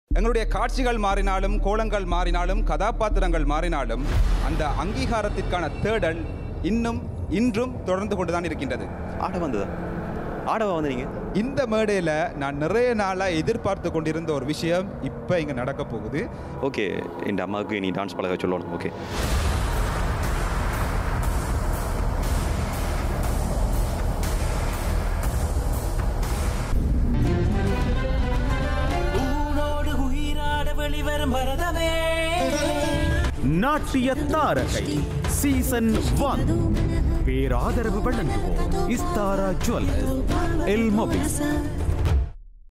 எங்களுடைய காட்சிகள் மாறினாலும், கோலங்கள் மாறினாலும், கதாபாத்திரங்கள் மாறினாலும் அந்த அங்கீகாரத்திற்கான தேடல் இன்றும் தொடர்ந்து கொண்டுதான் இருக்கின்றது. ஆடவா வந்தீங்க? இந்த மேடையில் நான் நிறைய நாளாக எதிர்பார்த்து கொண்டிருந்த ஒரு விஷயம் இப்போ இங்கே நடக்க போகுது. ஓகே, இந்த அம்மாவுக்கு நீ டான்ஸ் பழக சொல்லணும். ஓகே, நாட்டிய தாரகை சீசன் 1 பேராதரவு வழங்குவோம் இஸ்தாரா ஜுவல்லர்ஸ், எல் மொபிஸ்,